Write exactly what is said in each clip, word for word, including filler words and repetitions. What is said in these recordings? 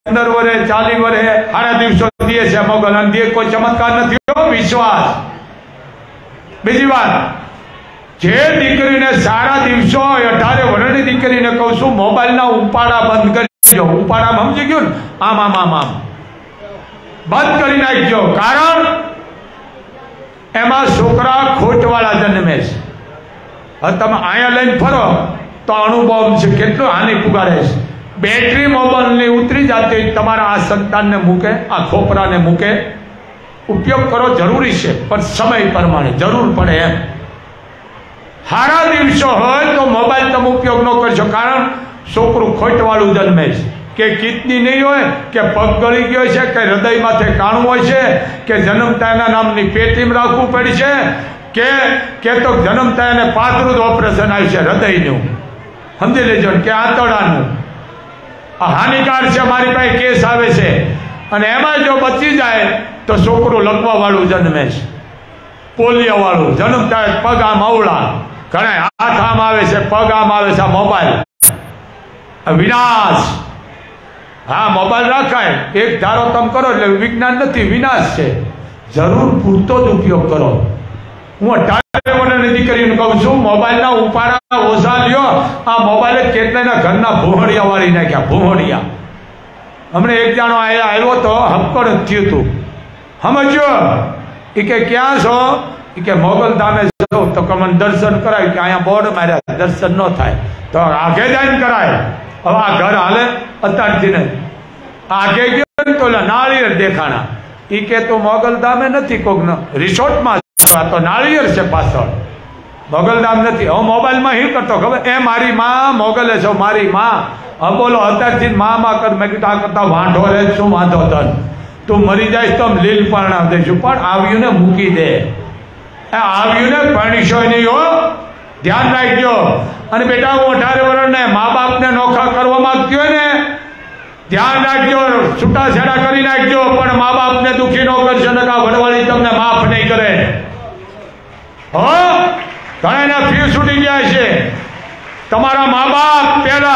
पंदर वरे चालीस वरे सारा दिवसों दिए छे मोगल अने दिए कोई चमत्कार नथी हो विश्वास। बीजी बात जे दीकरीने सारा दिवसों अठारे वर्षनी दीकरीने कहूं छुं मोबाइल ना उपाड़ा बंद करी दो। उपाड़ा समझी गयो ने आम आम आम आम बंद करी नाखजो। कारण एमां छोकरा खोटवाळा जन्मे छे। हवे तमे आया लईने फरो तो अनुभव छे केटलो हानि पुगाड़े छे। बेटरी मोबाइल ने उतरी जाती तमारा आ संतान ने मूके आ खोपरा ने मूके उपयोग करो जरूरी है पर समय प्रमाणे जरूर पड़े एम। हारा दिवसो होय तो मोबाइल तम उपयोग न करशो। कारण छोकरू खोटवाळुं जन्मे छे के किडनी नहीं होय के पग गળી गयो छे के हृदय माथे काणुं होय छे के जन्मता एना नामनी पेटीमां राखવું पड़ी छे के के तो जन्मता एने पातळुं ऑपरेशन आव्युं छे हृदयनुं। समजी लेजो के आंतरडानुं हानिकार से मारी पास केस आवे छे अने एमां जो बची जाए तो छोकरो लकवा वाळुं जन्मे छे पोलियो वाळुं जन्मता पग आम अवळा घणा हाथ आम आवे छे पग आम आवे छे। मोबाइल विनाश। हाँ मोबाइल राखाय एक धारो तम करो એટલે विज्ञान नहीं विनाश है। जरूर पूरतो ज उपयोग करो। हूँ अठारे वर्षनी दीकरीने कहूं छुं मोबाइल ना उपाड़ा ओझा ल्यो। आ मोबाइल केटलायना घरना भूहड़िया वाળી नाख्या भूहड़िया। हमने एक जाणो आव्यो तो हपकड़ थयुं तुं समझो ई के क्या छो ई के मोगल धामे छो तो के मने दर्शन कराय के अहींया बोर्ड मार्या दर्शन न थाय तो आगे जाईने कराय। हवे आ घर हाले अत्यारथी ने आगे गयो तो नाळिયેર देखाणा ई के तो मोगल धामे नथी कोक न रिसोर्ट में तो नाळिયેર छे पाछळ मोगल धाम नहीं। हूँ मोबाइल में ही करतो खबर ए मारी माँ मोगले छो मारी माँ। हम बोलो अत्यारथी माँ माँ कर मैं कीधुं आ करता वांढो रहे शू वांधो तन तू मरी जाइस तो हम लील परणाव दईशुं पण आव्युं ने मूकी दे। आव्युं ने परणीशो नहीं हो ध्यान राखजो। अने बेटा हूँ अठारे वर्षने माँ बाप ने नोखा करवा मांगती होय ने ध्यान राखजो छूटाछेड़ा करी नाखजो पण माँ बाप ने दुखी न करशो नका वडवाળી तमने माफ नहीं करे। हो घणा फी छूटी जाए छे तमारा माँ बाप पहला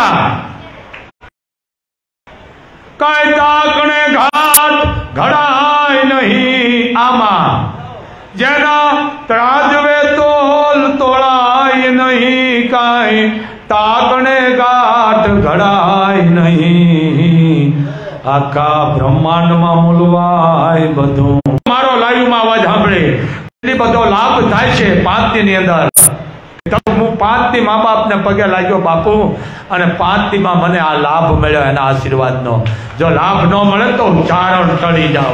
कई ताकणे घाट घड़ाय नहीं आमा जेना त्राजवे तोल तोड़ाय नहीं काई ताकणे घाट घड़ाय नहीं आका ब्रह्मांड में मूलवाय बधुं। मारो लाइव में अवाज सांभळे એટલી બધો લાભ થાય છે પાંચ દી ની અંદર। હું પાંચ દી મા બાપ ને પગે લાગ્યો બાપુ અને પાંચ દી માં મને આ લાભ મળ્યો એના આશીર્વાદ નો। જો લાભ ન મળે તો ચારણ ચડી જાઓ।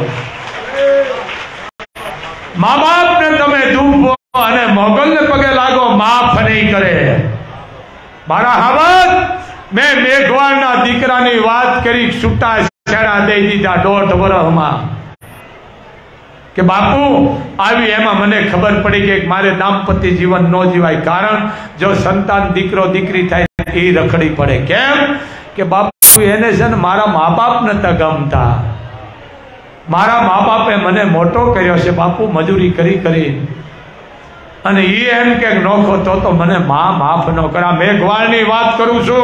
મા બાપ ને તમે દુભો અને મોગલ ને પગે લાગો માફ नहीं करे। मारा हावत मैं मेघवाड़ ना दीकरानी વાત કરી છૂટા છેડા દઈ દીધા દોઢ વર્ષમાં કે બાપુ આવી એમાં મને ખબર પડી કે મારે દાંપત્ય જીવન ન જીવાય। कारण जो संतान दीकरो दीकरी थाय ए रखड़ी पड़े केम के बापू एने छे ने मारा माँ बाप नता गमता। मारा माँ बापे मने मोटो कर्यो छे बापू मजूरी करी करी अने ई एम के नोखो तो तो मने माँ माफ न करा। मेघवाळनी वात करूं छुं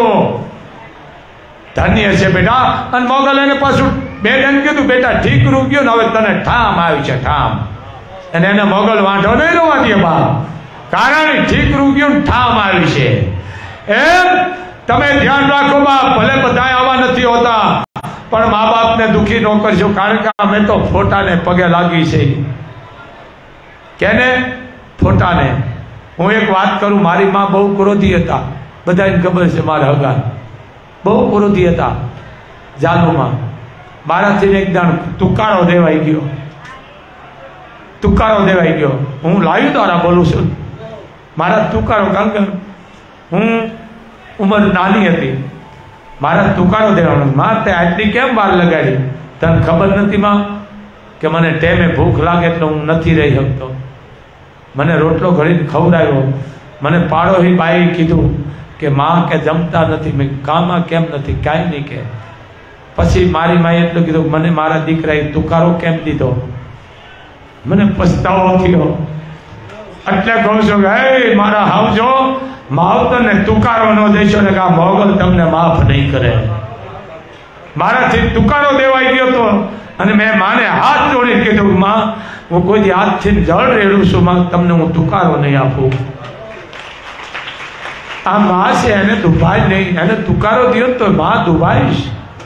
धन्य छे बेटा। अने मोगल एने पाछुं बेन कीधुं बेटा ठीक रूग्यो ने हवे तने ठाम आवी छे ठाम अने एने मोगल वांढो नहीं रवा दे बाप। कारण ठीक रूग्यो ने ठाम आवी छे एम तमे ध्यान राखो बाप। भले बधाय आवा नथी होता पण माँ बाप ने दुखी न करशो। कारण के अमे तो फोटा ने पगे लागी छे केने फोटा ने। हूँ एक बात करूँ मारी माँ बहु क्रोधी हता बधाने खबर छे मारा हगा बहु क्रोधी हता जालू में माराथी एक दाण तुकारो देवाई गयो तुकारो देवाई गयो। हूँ लाइव द्वारा बोलूँ छूं मारा तुकारो कारण के हूँ उमर नानी हती मारा तुकारो देवानो मां ते आटली केम बार लगाड़ी तने खबर नथी मां के मने टेमे भूख लागे तो हूँ नथी रही शकतो। मने रोटलो घड़ीने खवराव्यो मने पाड़ोही बाई कीधुं के मां के जमता नथी। मैं कामा केम नथी काई नहीं के पछी मारी माए एटલું કીધું મને મારા દીકરાએ તુકારો કેમ દીધો મને પસ્તાવો થયો। એટલે કહું છું કે હે મારા હાવજો માવતરને તુકારો ન દેશો ને કે આ મોગલ તમને માફ નહીં કરે। મારાથી તુકારો દેવાઈ ગયો હતો અને મેં માને હાથ જોડીને કીધું, માં હું કોઈ હાથથી જળ રેડું છું, માં તમને હું તુકારો નહીં આપું. આ માં છે, એને દુભાઈ નહીં, એને તુકારો દો તો માં દુભાઈશ.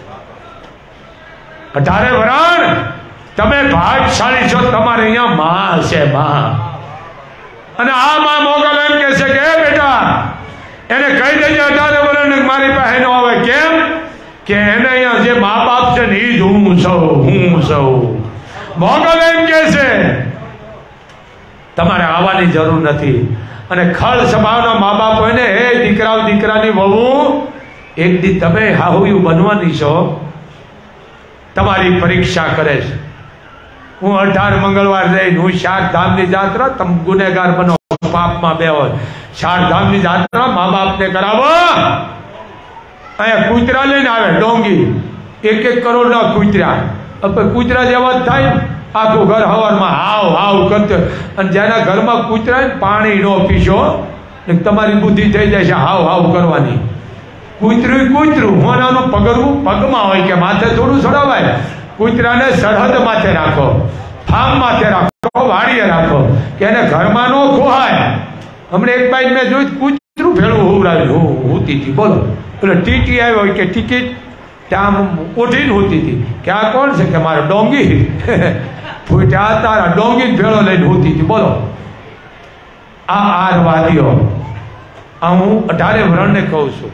અઢારે વરણ તમે ભાગશાળી છો, તમારે અહીંયા માં છે, માં. અને આ માં મોગલ એમ કે છે કે બેટા એને કહી દેજે અઢારે વરણ મારી પાસે ન આવે. કેમ કે એને અહીંયા જે મા બાપ છે ને એ જ હું સૌ હું સૌ. મોગલ એમ કે છે તમારે આવવાની જરૂર નથી. અને ખળ સ્વભાવના મા બાપ હોય ને, હે દીકરાઓ દીકરાની વહુ એક દી તમે હાહુયું બનવાની છો, તમારી પરીક્ષા કરે છે. હું અઢાર મંગળવાર જઈને હું ચાર ધામની જાત્રા, તમે ગુનેગાર બનો, પાપમાં બે હોય. ચાર ધામની જાત્રા મા બાપને કરાવો. અહીંયા કૂતરા લઈને આવે ડોંગી, એક એક કરોડ ના કૂતરા. કૂતરા જેવા જ થાય, આખું ઘર હવારમાં હાવ હાવ કરતો. અને જેના ઘરમાં કૂતરા પાણી નો પીશો તમારી બુદ્ધિ થઈ જાય છે હાવ હાવ કરવાની. કૂતરું કૂતરું હોનાનું પગરવું પગમાં હોય કે માથે થોડું ચડાવાય. કૂતરાને સરહદ માથે રાખો, ફાર્મ માથે રાખો, વાડીએ રાખો કે એને ઘરમાં નો ખોહાય. હમણાં એક બાઈક મેં જોયું કૂતરું ભેળું હોવડાવ્યું હોતી હતી. બોલો એટલે ટીટી આવ્યો કે ટિકિટ ત્યાં ઓઢીને હોતી હતી કે આ કોણ છે કે મારે ડોંગી ફૂટ્યા તારા ડોંગી ભેળો લઈને હોતી હતી. બોલો આ આરવાદીઓ. આ હું અઢારે વરણને કહું છું.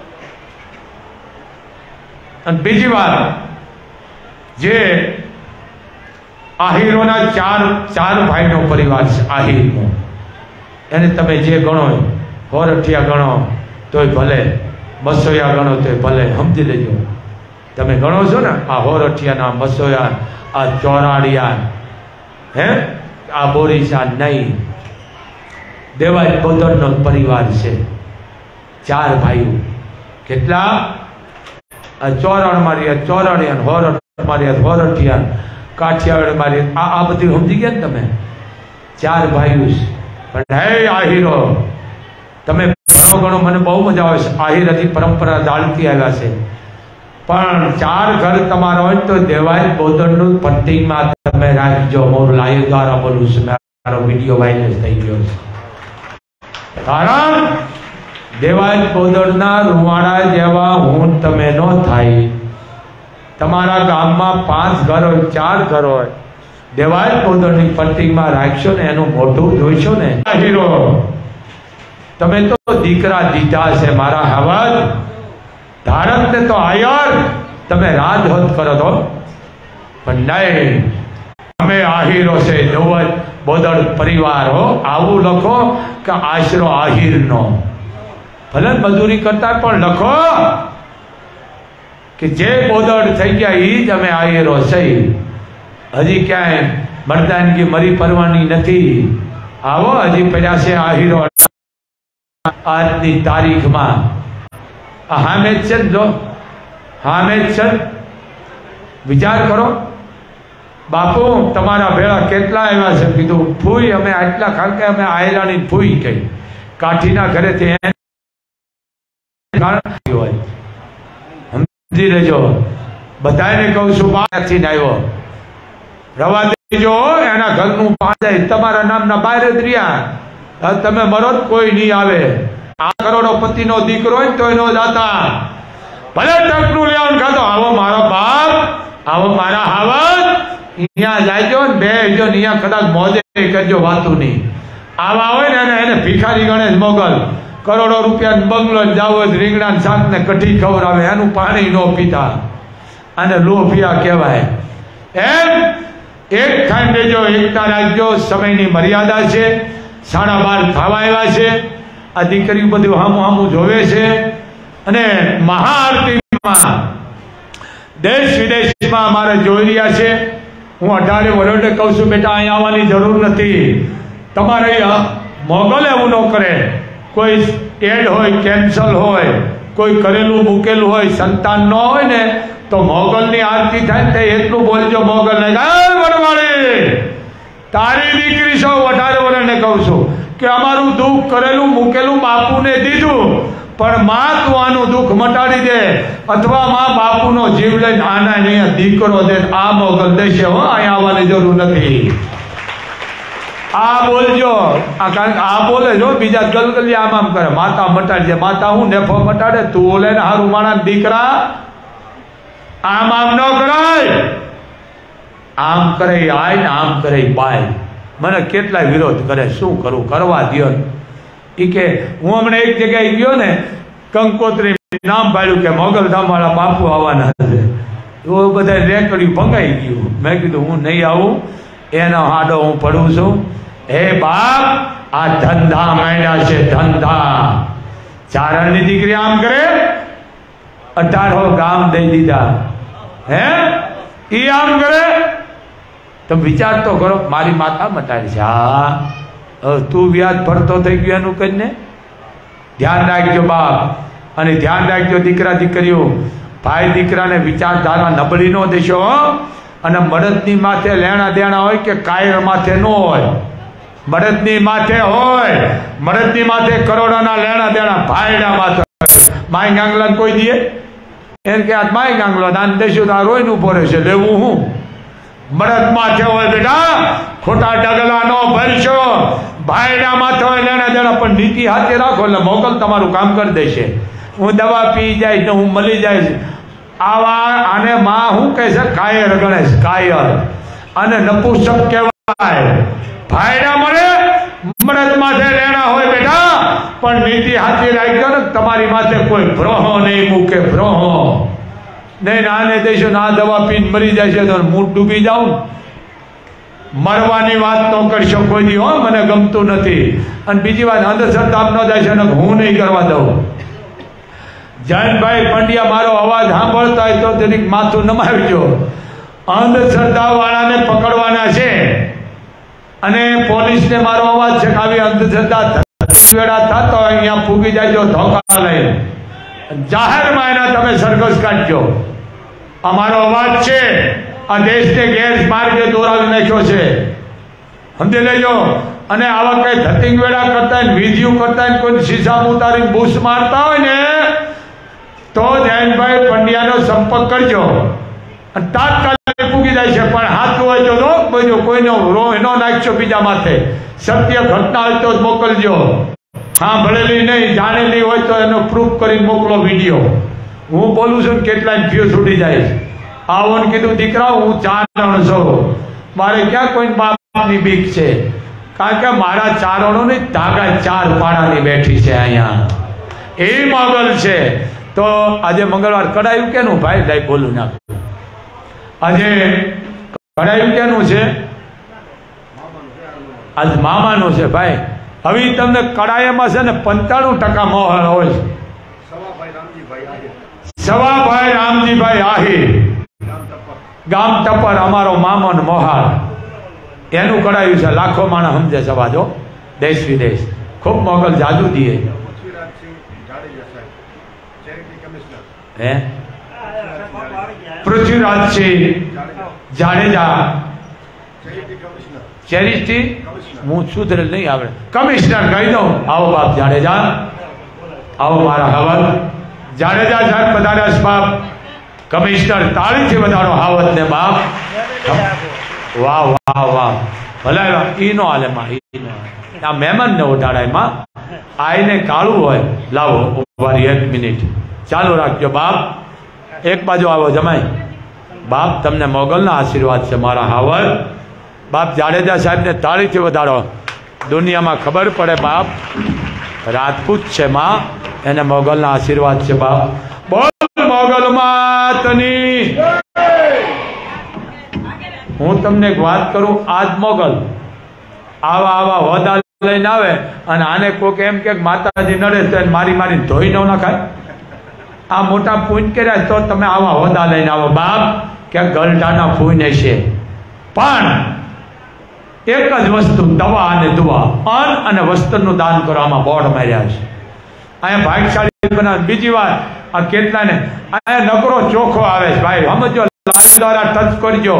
અને બીજી વાત, જે આહિરોના ચાર ચાર ભાઈનો પરિવાર છે આહિરનો, એને તમે જે ગણો, હોરઠિયા ગણો તોય ભલે, બસોયા ગણો તોય ભલે, સમજી લેજો. તમે ગણો છો ને આ હોરઠિયાના, બસોયા, આ ચોરાડિયા, હે આ બોરીસા નહીં. દેવાય પોતરનો પરિવાર છે, ચાર ભાઈઓ. કેટલા? ચોરાણ મારી, ચોરાડિયા, હોરઠ મારી, હોરઠિયા, કાઠિયાવાડ મારી, આ આ બધી સમજી ગયા ને તમે? ચાર ભાઈઓ છે. પણ હે આહિરો, તમે ઘણો ઘણો મને બહુ મજા આવે છે. આહિર હજી પરંપરા ચાલતી આવ્યા છે. પણ ચાર ઘર તમારા હોય તો દેવાય બોદરનું પટ્ટીમાં તમે રાખજો. હું લાઈવ દ્વારા બોલું છું, મારો વિડીયો વાયરલ થઈ ગયો છે. કારણ દેવાય બોદરના રૂવાડા જેવા હું તમે ન થાય. તમારા ગામમાં પાંચ ઘર હોય, ચાર ઘર હોય, દેવાય બોદરની પટ્ટીમાં રાખશો ને, એનું મોઢું જોઈશો ને. હીરો તમે તો દીકરા દીધા છે મારા હવાજ. ભારતને તો આયર તમે રાજ હોત કરો તો, પણ નહીં. અમે આહિરો છે, દેવાય બોદર પરિવાર હો. આવું લખો કે આશરો આહિરનો. ભલે મજૂરી કરતા પણ લખો કે જે બોદર થઈ ગયા એ જ અમે આહિરો છે. હજી ક્યાંય મરદાનગી મરી પરવાની નથી. આવો હજી પડ્યા છે આહિરો આજની તારીખમાં. હામે જ છે, જો હામે જ છે. વિચાર કરો બાપુ, તમારા ભેળા કેટલા આવ્યા છે? કીધું ફૂઈ અમે આટલા, કારણ કે અમે આયલાની ફૂઈ કઈ કાઠીના ઘરેથી સમજી લેજો. બધાને કહું છું બહારથી આવ્યો, રવા દેજો. એના ઘરનું પાંચ તમારા નામના બહાર જ રહ્યા. તમે મરો કોઈ નહીં આવે. આ કરોડોપતિ નો દીકરો હોય તો એનો જાતા ભલે ટકનું લેવાનું ખાતો. આવો મારો બાપ, આવો મારા હાવત, અહીંયા જાયજો ને બે જો અહીંયા કદાચ મોજે કરજો, વાતું નહીં. આવા હોય ને એને ભિખારી ગણેશ મોગલ, કરોડો રૂપિયા બંગલો જાવ, રીંગણા શાક ને કઢી ખવડાવે, એનું પાણી ન પીતા. અને લોભિયા કહેવાય. એમ એક ખાઈ દેજો, એકતા રાખજો. સમયની મર્યાદા છે, સાડા બાર થવા આવ્યા છે. આ દીકરીઓ બધું હામું હામું જોવે છે. અને મહાઆરતીમાં દેશ વિદેશમાં અમારે જોઈ રહ્યા છે. હું અઢારે વર્ષે કહું છું બેટા અહીંયા આવવાની જરૂર નથી. તમારે મોગલ એવું ન કરે. કોઈ એડ હોય, કેન્સલ હોય, કોઈ કરેલું મૂકેલું હોય, સંતાન ન હોય ને તો મોગલની આરતી થાય ને એટલું બોલજો મોગલ ને, વડવાળી તારી દીકરી સૌ અઢારે વર્ષને કહું છું કે અમારું દુઃખ કરેલું મૂકેલું બાપુને દીધું, પણ માં તું આનું દુઃખ મટાડી દે, અથવા માં બાપુનો જીવ લઈને આના અહીંયા દીકરો દે, આ મોગલ દેશે હો, અહીંયા આવવાની જરૂર નથી. આ બોલજો, આ કારણ આ બોલે જો, બીજા ગલગલિયા આમ આમ કરે, માતા મટાડી દે. માતા હું નેફો મટાડે? તું ઓલે ને હારું માણા દીકરા આમ આમ ન કરાય. આમ કરે આય ને આમ કરે બાય. મને કેટલાય વિરોધ કરે, શું કરું, કરવા દો. એ કે હું હમણાં એક જગ્યાએ ગયો ને, કંકોત્રી નામ પાડ્યું કે મોગલધામ વાળા બાપુ આવવાના છે. એવું બધા રેકડ્યું ભંગાઈ ગયું. મેં કીધું હું નહીં આવું, એનો હાડો હું પડું છું. હે બાપ, આ ધંધા માંડ્યા છે, ધંધા. ચારણની દીકરી આમ કરે, અઢારો ગામ દઈ દીધા. હે ઈ આમ કરે, તમે વિચાર તો કરો, મારી માતા મટાડી છે. હા, તું વ્યાજ ભરતો થઈ ગયો એનું કરીને ધ્યાન રાખજો બાપ. અને ધ્યાન રાખજો દીકરા દીકરીઓ, ભાઈ દીકરાને વિચારધારા નબળી ન દેશો. અને મળદની માથે લેણા દેણા હોય કે કાયર માથે ન હોય, મળદની માથે હોય. મળદની માથે કરોડોના લેણા દેણા, ભાઈના માથે માય ગાંગલા કોઈ દે એને કે આ માય ગાંગલો દાન દેશું તો આ રોઈને ઉભો રહેશે, લેવું હું? મળદ માથે હોય બેટા, ખોટા ડગલા નો ભરશો. ભાઈના માથે હોય લેણા દેણા, પણ નીતિ હાથે રાખો એટલે મોગલ તમારું કામ કરી દેશે. હું દવા પી જાય ને હું મળી જાય. આવા આને માં શું કહે છે? કાયર ગણેશ, કાયર. અને નપુસક કહેવાય. ભાઈના મળે, મળદ માથે લેણા હોય બેટા, પણ નીતિ હાથી રાખજો ને, તમારી માથે કોઈ ભ્રોહો નહીં મૂકે, ભ્રોહો નહીં. આને દેશો ને આ દવા પીને મરી જાય છે તો હું ડૂબી જાઉં. મરવાની વાત તો કરશો કોઈ દી, હો, મને ગમતું નથી. અને બીજી વાત, અંધશ્રદ્ધા ન જાય છે ને હું નહીં કરવા દઉં. જયંતભાઈ પંડ્યા મારો અવાજ સાંભળતા હોય તો તેની માથું નમાવજો. અંધશ્રદ્ધા વાળાને પકડવાના છે, અને પોલીસને મારો અવાજ છે કે આવી અંધશ્રદ્ધા વેળા થતો અહીંયા ફૂગી જાય, ધોકા લઈને જાહેરમાં એના તમે સરઘસ કાઢજો. અમારો અવાજ છે, આ દેશને ગેરમાર્ગે દોરાવી નાખ્યો છે, સમજી લેજો. અને આવા કઈ ધતિંગ વેળા કરતા હોય, વિધિઓ કરતા હોય, કોઈ શીશામાં ઉતારીને બૂસ મારતા હોય ને, તો જયંતભાઈ પંડ્યાનો સંપર્ક કરજો. અને તાત્કાલિક પૂગી જાય છે. પણ હાથ હોય તો રોક બોજો, કોઈનો રો એનો નાખશો બીજા માથે. સત્ય ઘટના હોય તો જ મોકલજો, હા ભળેલી નહીં, જાણેલી હોય તો એનો પ્રૂફ કરીને મોકલો વિડીયો. હું બોલું છું કેટલાય ફ્યુઝ ઉડી જાય. આવો ને કીધું દીકરા હું ચારણ છું, મારે ક્યાં કોઈ બાપની બીક છે? કારણ કે મારા ચારણોની ધાગા ચાર પાડાની બેઠી છે અહીંયા, એ મોગલ છે. તો આજે મંગળવાર કડાયું કેનું ભાઈ? લાઈ બોલું નાખું. આજે કડાયું કેનું છે? આજ મામાનું છે ભાઈ. હવે તમને કડાયામાં છે ને પંચાણું ટકા મોહર હોય છે. સવાભાઈ રામજીભાઈ આહિર, ગામ ટપર, અમારો મામો ને મોહાર, એનું કડાયું છે. લાખો માણસ સમજે સવાજો, દેશ વિદેશ. ખૂબ મોગલ જાદુ દીએ. હે પૃથ્વીરાજસિંહ જાડેજા, ચેરિટી હું સુધરેલ નહીં આવડે, કમિશનર કહી દઉં. આવો બાપ જાડેજા, આવો મારા હવલ. જાડેજા સાહેબ પધાર્યા બાપ. કમિશનર તાળીથી વધારો હાવત ને બાપ. વાહ વાહ વાહ, ભલે ઈ નો હાલે માં, ઈ નો આ મહેમાન ને ઉઠાડાય માં. આઈને કાળું હોય, લાવો ઉભારી એક મિનિટ ચાલુ રાખજો બાપ. એક બાજુ આવો જમાઈ બાપ, તમને મોગલના આશીર્વાદ છે મારા હાવર બાપ. જાડેજા સાહેબને તાળીથી વધારો, દુનિયામાં ખબર પડે બાપ રાજપૂત છે માં, એને મોગલના આશીર્વાદ છે બાપ. બોલ મોગલ માતની. હું તમને એક વાત કરું, આજ મોગલ આવા આવા હોદા લઈને આવે અને આને કોઈક એમ કે માતાજી નડે તો મારી મારી ધોઈ ન નખાય. આ મોટા પૂન કર્યા તો તમે આવા હોદા લઈને આવો બાપ, કે ગલટાના પૂન છે. પણ એક જ વસ્તુ, દવા અને દુઆ, અન્ન અને વસ્ત્રનું દાન કરો. આમાં બોર્ડ માર્યા છે. અહીંયા ભાગશાળી બનાવ. બીજી વાત, આ કેટલાને અહીંયા નકરો ચોખ્ખો આવે છે ભાઈ, સમજો. લાઈન દ્વારા ટચ કરજો,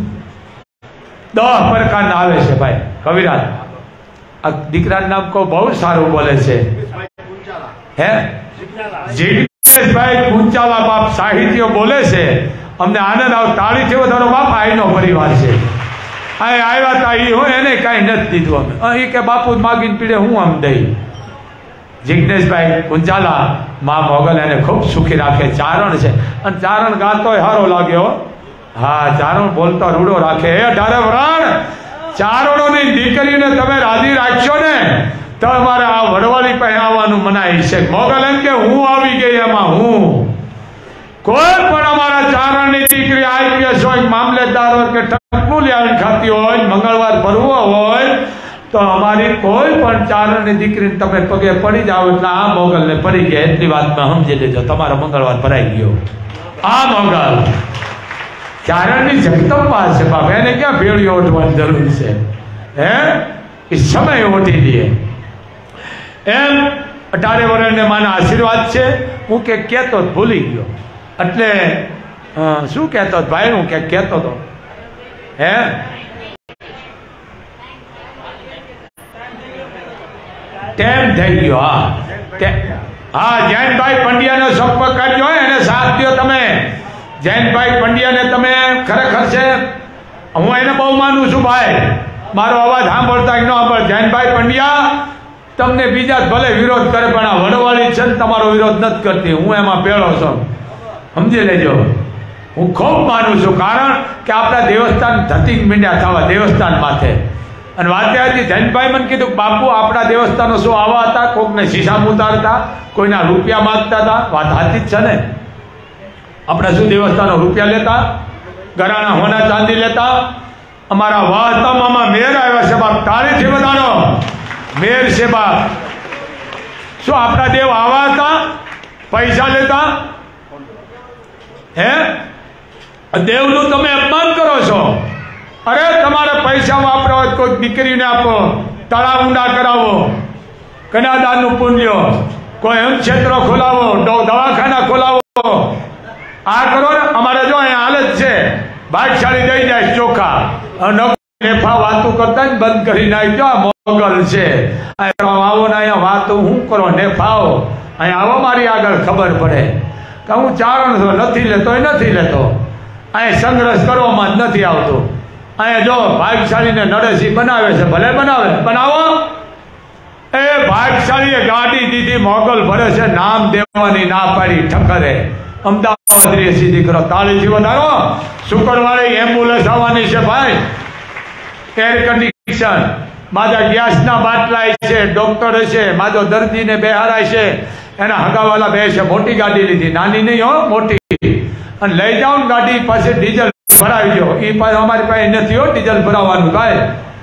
દસ પ્રકારના આવે છે ભાઈ. કવિરાજ આ દીકરાનું નામ કહો, બહુ સારું બોલે છે. હે જિગ્નેશભાઈ કુંચાલા બાપ સાહિત્ય બોલે છે, અમને આનંદ આવ તાળીથી વધારો બાપ આઈનો પરિવાર છે. અહીં આવ્યા હતા એ હું એને કાંઈ નથી દીધું અમે અહીં કે બાપુ માગીને પીડે હું આમ દઈ. જિગ્નેશભાઈ કુંચાલા મા મોગલ એને ખૂબ સુખી રાખે. ચારણ છે અને ચારણ ગાતોય સારો લાગ્યો. હા, ચારણ બોલતો રૂડો રાખે. એ ઢારે વરાણ ચારણોની દીકરીને તમે રાજી રાખશો ને તમારે આ વડવાળી પહેરાવવાનું મનાય છે. મોગલ એમ કે હું આવી ગઈ એમાં હું. કોઈ પણ અમારા ચારણની દીકરી આઈપીએસ હોય, મામલેદાર હોય કે ટકનું લેવાની ખાતી હોય, મંગળવાર ભરવો હોય તો અમારી કોઈ પણ ચારણની દીકરીને તમે પગે પડી જાઓ એટલે આ મોગલને પડી ગયા એટલી વાતમાં સમજી લેજો, તમારો મંગળવાર ભરાઈ ગયો. આ મોગલ ચારણની જગદંબા છે બાપ, એને ક્યાં ભેળીઓ ઓઢવાની જરૂર છે? હે, એ સમય ઓઢી દે એમ. અઢારે વર્ષને માના આશીર્વાદ છે. હું કે કહેતો ભૂલી ગયો એટલે શું કહેતો ભાઈ? હું કે કહેતો હતો હે ટેમ થઈ ગયો. હા હા, જૈનભાઈ પંડ્યાનો સંપર્ક કરજો, એને સાથ દો તમે. જૈનભાઈ પંડ્યાને તમે ખરેખર છે, હું એને બહુ માનું છું ભાઈ. મારો અવાજ સાંભળતા ન સાંભળ. જૈનભાઈ પંડ્યા તમને બીજા ભલે વિરોધ કરે પણ આ વડવાળી છે ને તમારો વિરોધ નથી કરતી. હું એમાં પેલો છું, સમજી લેજો. હું ખૂબ માનું છું, કારણ કે આપણા દેવસ્થાન ધતિંગ મીંડ્યા થવા દેવસ્થાન માથે. અને વાતે હતી જૈનભાઈ મને કીધું બાપુ આપણા દેવસ્થાનો શું આવા હતા, કોકને શીશામાં ઉતારતા, કોઈના રૂપિયા માગતા હતા. વાત સાચી જ છે ને. આપણે શું દેવસ્થાનો રૂપિયા લેતા, ગરાણા હોના ચાંદી લેતા? અમારા વાસ્તવમાં મેર આવ્યા છે બાપ, તાળીથી બધાનો મેર છે બાપ. શું આપણા દેવ આવા હતા, પૈસા લેતા? હે, દેવનું તમે અપમાન કરો છો. અરે તમારે પૈસા વાપરવા હોય કોઈ દીકરીને આપો, તળાવ ઊંડા કરાવો, કન્યાદાનનું પુણ્ય, કોઈ એમ ક્ષેત્ર ખોલાવો, દવાખાના ખોલાવો, આ કરો ને. અમારે જો અહીંયા હાલત છે, ભાગશાળી દઈ જાય ચોખા, નેફા વાતું કરતા જ બંધ કરી નાખજો. આ મોગલ છે, આવો ને અહીંયા વાતો હું કરો નેફાઓ, અહીંયા આવો મારી આગળ ખબર પડે કે હું ચારણ છું, નથી લેતો એ નથી લેતો. અહીંયા સંઘર્ષ કરવામાં જ નથી આવતો. અહીંયા જો ભાગશાળીને નડેસી બનાવે છે, ભલે બનાવે, બનાવો. એ ભાગશાળીએ ગાડી દીધી, મોગલ ભરે છે, નામ દેવાની ના પાડી ઠકરે. અમદાવાદ રેસી દીકરો, તાળીથી વધારો. શુક્રવારે એમ્બ્યુલન્સ આવવાની છે ભાઈ, એર કન્ડિશન, મારા ગેસના બાટલા છે, ડોક્ટર છે, મારો દર્દીને બેહારાય છે, એના હગાવાલા બે છે. મોટી ગાડી લીધી, નાની નહીં હો, મોટી. અને લઈ જાઓ ને ગાડી પાસે ડીઝલ ભરાવી દો. એ પાસે અમારી પાસે નથી હો ડીઝલ ભરાવાનું કાંઈ.